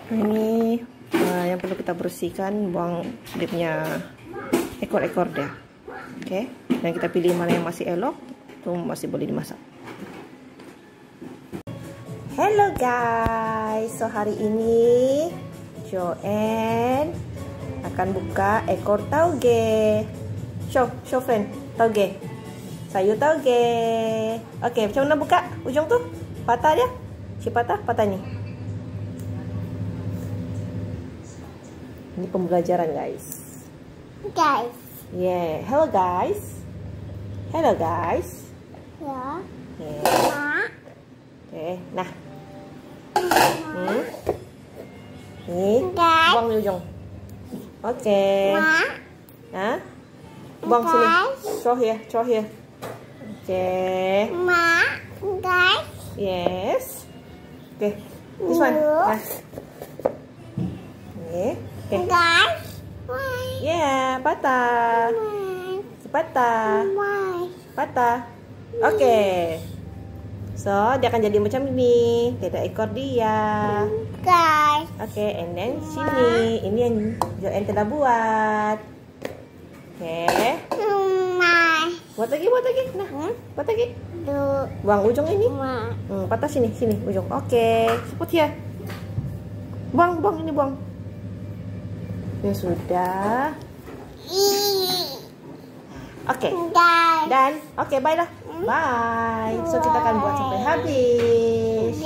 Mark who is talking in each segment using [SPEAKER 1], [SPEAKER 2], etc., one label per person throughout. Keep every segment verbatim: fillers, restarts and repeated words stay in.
[SPEAKER 1] Ini uh, yang perlu kita bersihkan, buang dia punya ekor-ekor dia. Oke, okay? Dan kita pilih mana yang masih elok, itu masih boleh dimasak. Hello guys, so hari ini Joanne akan buka ekor tauge. Show, show friend, tauge. Sayur tauge. Oke, okay, macam mana buka ujung tuh? Patah dia. Si patah, patah ni. Ini pembelajaran guys.
[SPEAKER 2] Guys.
[SPEAKER 1] Yeah, hello guys. Hello guys.
[SPEAKER 2] Ya.
[SPEAKER 1] Yeah.
[SPEAKER 2] Ma.
[SPEAKER 1] Oke, okay, nah. Hmm. Nih,
[SPEAKER 2] guys.
[SPEAKER 1] buang di ujung. Oke. Okay.
[SPEAKER 2] Ma.
[SPEAKER 1] Hah? Buang
[SPEAKER 2] guys.
[SPEAKER 1] sini. Show here, show here. Oke. Okay.
[SPEAKER 2] Ma, guys.
[SPEAKER 1] Yes. Oke. Okay. This one. Nah. Nih. Okay.
[SPEAKER 2] Guys.
[SPEAKER 1] Yeah, patah. Patah. Patah. Oke. Okay. So, dia akan jadi macam ini. Tidak ekor dia.
[SPEAKER 2] Guys.
[SPEAKER 1] Oke, okay, and then sini. Ini yang Joanne telah buat. Oke. Okay. Buat lagi, buat lagi. Nah, buat lagi. Buang ujung ini. Hmm, patah sini, sini ujung. Oke. Okay. Put here. Buang, buang ini buang. Ya sudah. Oke. Okay. Dan oke, okay, bye lah. Bye. So kita akan buat sampai habis.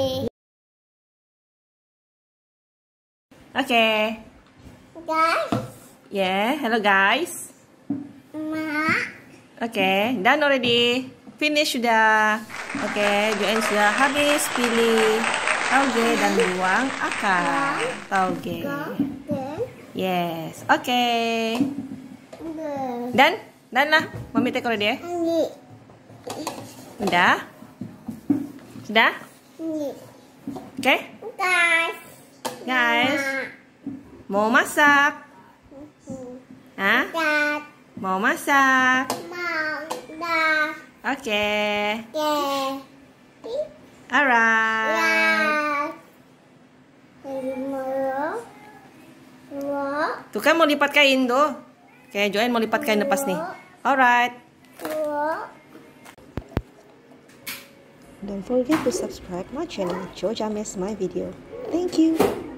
[SPEAKER 1] Oke. Okay.
[SPEAKER 2] Guys.
[SPEAKER 1] Yeah, hello guys.
[SPEAKER 2] Ma.
[SPEAKER 1] Oke, okay, done already. Finish sudah. Oke, okay, Joanne sudah habis pilih tauge dan buang akar tauge. Yes, oke. Okay. Dan, dan lah, mami take dia. Udah? Sudah? Oke? Okay?
[SPEAKER 2] Guys.
[SPEAKER 1] Guys. Mau masak? Hah? Mau masak? Oke. Okay. Alright. Tuh kan mau lipat kain tuh. Oke, Joanne mau lipat kain lepas nih. Alright. Don't forget to subscribe my channel, Joja Miss My Video. Thank you.